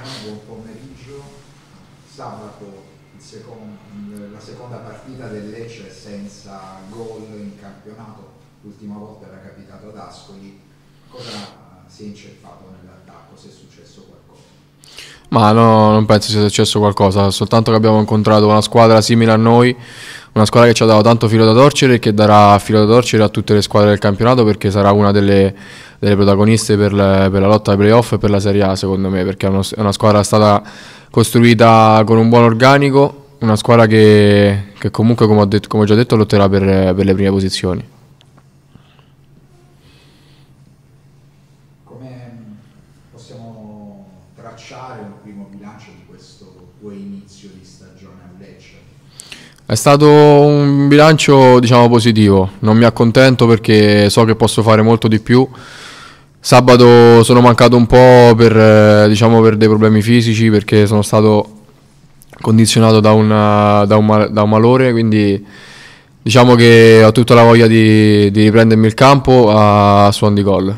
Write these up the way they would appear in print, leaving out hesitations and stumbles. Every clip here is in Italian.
buon pomeriggio. Sabato la seconda partita del Lecce senza gol in campionato, l'ultima volta era capitato ad Ascoli. Cosa si è inceppato nell'attacco? Se è successo qualcosa? Ma no, non penso sia successo qualcosa, soltanto che abbiamo incontrato una squadra simile a noi, una squadra che ci ha dato tanto filo da torcere e che darà filo da torcere a tutte le squadre del campionato, perché sarà una delle protagoniste per la lotta ai playoff e per la Serie A, secondo me, perché è una squadra stata costruita con un buon organico, una squadra che comunque, come ho già detto, lotterà per le prime posizioni. Come possiamo tracciare un primo bilancio di questo tuo inizio di stagione a Lecce? È stato un bilancio, diciamo, positivo, non mi accontento perché so che posso fare molto di più. Sabato sono mancato un po' diciamo, per dei problemi fisici, perché sono stato condizionato da un malore, quindi diciamo che ho tutta la voglia di riprendermi il campo a suon di gol.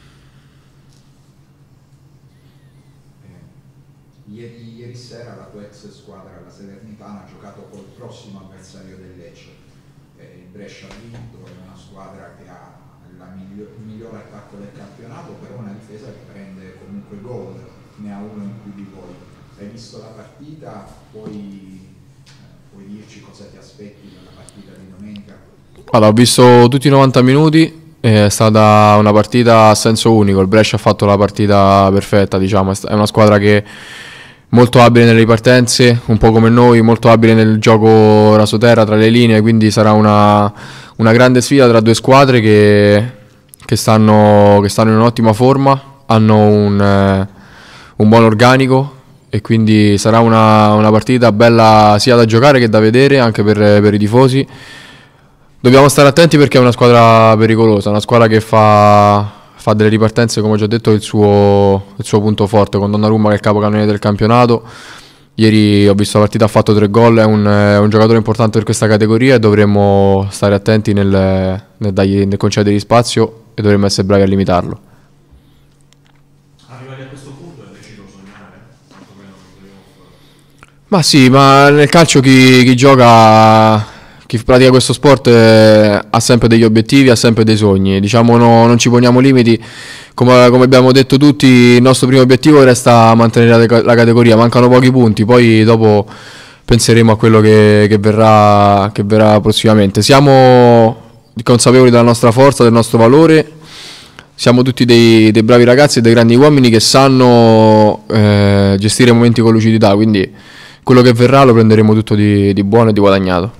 Ieri sera la tua ex squadra, la Salernitana, ha giocato col prossimo avversario del Lecce. Il Brescia ha vinto, è una squadra che ha il miglior attacco del campionato, però una difesa che prende comunque gol, ne ha uno in più di voi. Hai visto la partita? Puoi dirci cosa ti aspetti dalla partita di domenica? Allora, ho visto tutti i 90 minuti, è stata una partita a senso unico, il Brescia ha fatto la partita perfetta, diciamo, è una squadra che è molto abile nelle ripartenze, un po' come noi, molto abile nel gioco rasoterra tra le linee, quindi sarà una grande sfida tra due squadre che stanno in un'ottima forma, hanno un buon organico e quindi sarà una partita bella sia da giocare che da vedere anche per i tifosi. Dobbiamo stare attenti perché è una squadra pericolosa, una squadra che fa delle ripartenze, come ho già detto, il suo punto forte, con Donnarumma che è il capocannoniere del campionato. Ieri ho visto la partita, ha fatto 3 gol, è un giocatore importante per questa categoria e dovremmo stare attenti nel concedergli spazio e dovremmo essere bravi a limitarlo. Arrivati a questo punto è lecito sognare, quantomeno nei playoff. Ma sì, ma nel calcio chi gioca, chi pratica questo sport ha sempre degli obiettivi, ha sempre dei sogni. Diciamo non ci poniamo limiti. Come abbiamo detto tutti, il nostro primo obiettivo resta mantenere la categoria. Mancano pochi punti, poi dopo penseremo a quello che verrà prossimamente. Siamo consapevoli della nostra forza, del nostro valore. Siamo tutti dei bravi ragazzi e dei grandi uomini che sanno gestire i momenti con lucidità, quindi quello che verrà lo prenderemo tutto di buono e di guadagnato.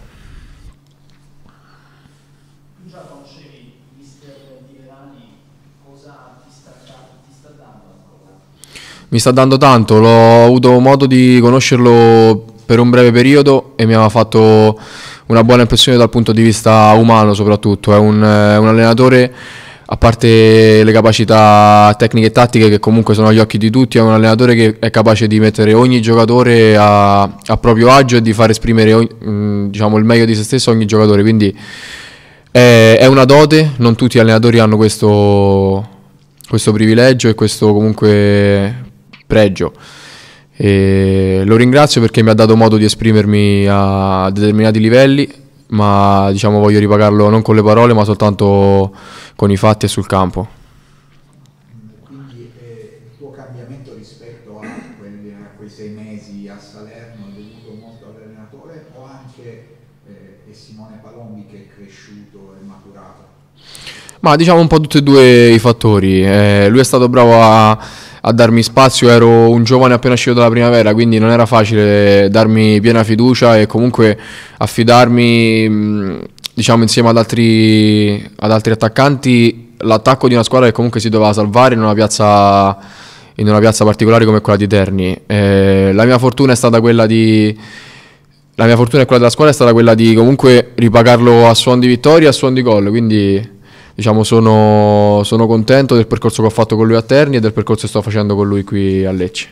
Tu già conoscevi mister Liverani, cosa ti sta dando ancora? Mi sta dando tanto, ho avuto modo di conoscerlo per un breve periodo e mi aveva fatto una buona impressione dal punto di vista umano soprattutto. È un allenatore, a parte le capacità tecniche e tattiche che comunque sono agli occhi di tutti, è un allenatore che è capace di mettere ogni giocatore a proprio agio e di far esprimere diciamo, il meglio di se stesso a ogni giocatore, quindi è una dote, non tutti gli allenatori hanno questo privilegio e questo comunque pregio. E lo ringrazio perché mi ha dato modo di esprimermi a determinati livelli, ma diciamo voglio ripagarlo non con le parole ma soltanto con i fatti e sul campo. Quindi il tuo cambiamento rispetto a quei 6 mesi a Salerno è dovuto molto all'allenatore o anche è Simone Palombi che è cresciuto e maturato? Ma diciamo un po' tutti e due i fattori. Lui è stato bravo a darmi spazio, ero un giovane appena uscito dalla primavera, quindi non era facile darmi piena fiducia e comunque affidarmi, diciamo, insieme ad altri attaccanti, l'attacco di una squadra che comunque si doveva salvare in una piazza particolare come quella di Terni. La mia fortuna e quella della squadra è stata quella di comunque ripagarlo a suon di vittoria e a suon di gol, quindi diciamo sono contento del percorso che ho fatto con lui a Terni e del percorso che sto facendo con lui qui a Lecce.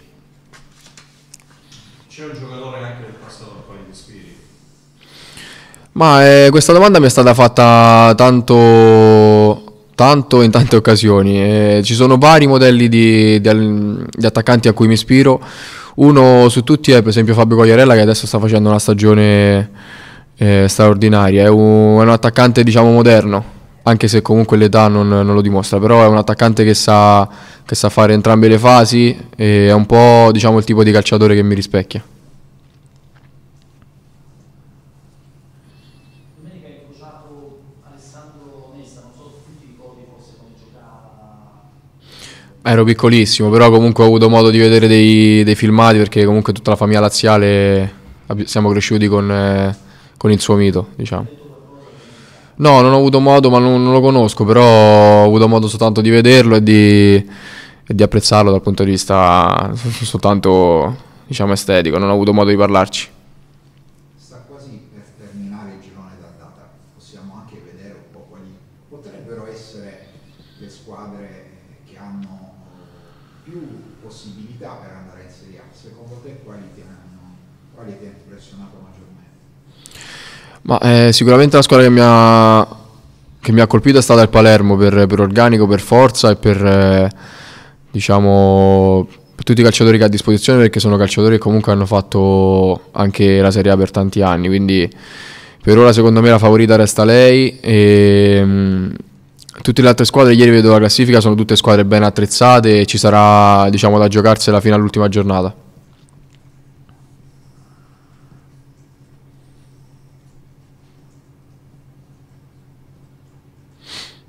C'è un giocatore anche del passato al quale ti ispiri? Ma questa domanda mi è stata fatta tanto tanto in tante occasioni. Ci sono vari modelli di attaccanti a cui mi ispiro. Uno su tutti è per esempio Fabio Quagliarella, che adesso sta facendo una stagione straordinaria. È un attaccante, diciamo, moderno, anche se comunque l'età non lo dimostra, però è un attaccante che sa fare entrambe le fasi e è un po', diciamo, il tipo di calciatore che mi rispecchia. Domenica hai incrociato Alessandro Nesta, non so se tu ti ricordi forse come giocava. Ero piccolissimo, però comunque ho avuto modo di vedere dei filmati, perché comunque tutta la famiglia laziale siamo cresciuti con il suo mito, diciamo. No, non ho avuto modo, ma non lo conosco, però ho avuto modo soltanto di vederlo e di apprezzarlo dal punto di vista soltanto, diciamo, estetico. Non ho avuto modo di parlarci. Sta quasi per terminare il girone d'andata, possiamo anche vedere un po' quali potrebbero essere le squadre che hanno più possibilità per andare in Serie A. Secondo te quali ti hanno impressionato maggiormente? Ma sicuramente la squadra che mi ha colpito è stata il Palermo, per organico, per forza e diciamo, per tutti i calciatori che ha a disposizione, perché sono calciatori che comunque hanno fatto anche la Serie A per tanti anni, quindi per ora secondo me la favorita resta lei. Tutte le altre squadre, ieri vedo la classifica, sono tutte squadre ben attrezzate e ci sarà, diciamo, da giocarsela fino all'ultima giornata.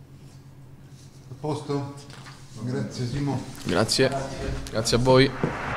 A posto? Grazie Simo. Grazie a voi.